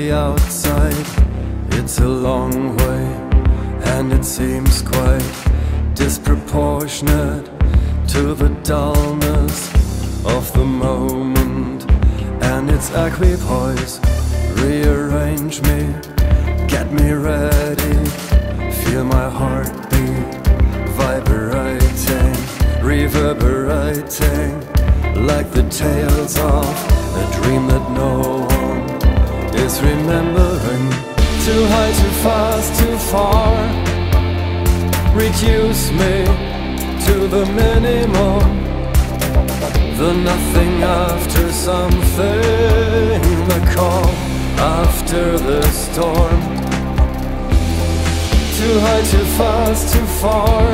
the outside, it's a long way, and it seems quite disproportionate to the dullness of the moment and its equipoise. Rearrange me, get me ready, feel my heartbeat vibrating, reverberating like the tales of a dream that no one is remembering. Too high, too fast, too far, reduce me to the minimum, the nothing after something, the calm after the storm. Too high, too fast, too far,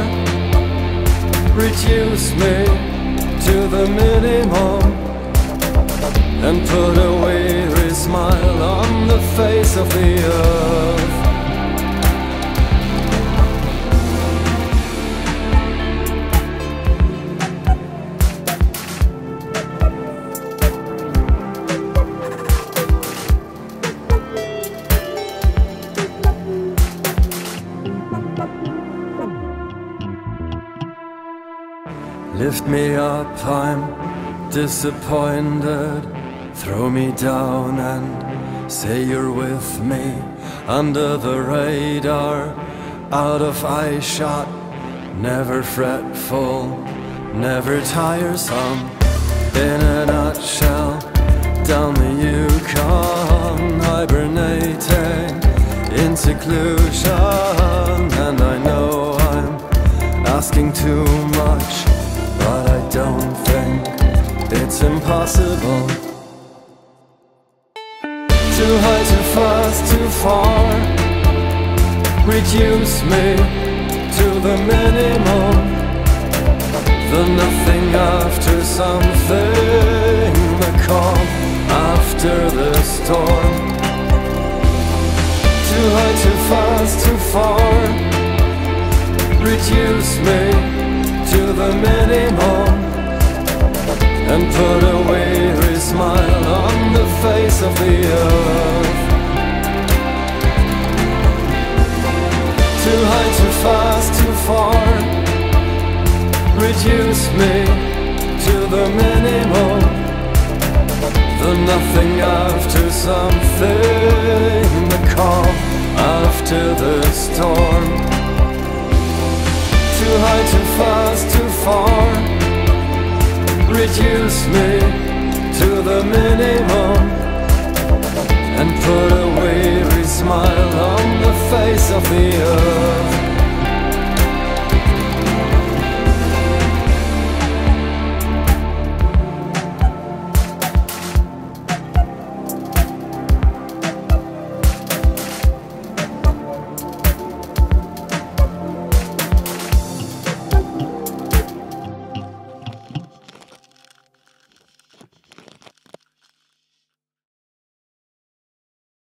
reduce me to the minimum, and put a weary smile on the face of the earth. Lift me up, I'm disappointed. Throw me down and say you're with me. Under the radar, out of eye shot, never fretful, never tiresome. In a nutshell, down the Yukon, hibernating in seclusion. And I know I'm asking too much, but I don't think it's impossible. Too high, too fast, too far, reduce me to the minimum, the nothing after something, the calm after the storm. Too high, too fast, too far, reduce me to the minimum, and put a weary smile on the face of the earth. Too high, too fast, too far, reduce me to the minimum, the nothing after something, the calm after the storm. Too high, too fast, too far, reduce me to the minimum,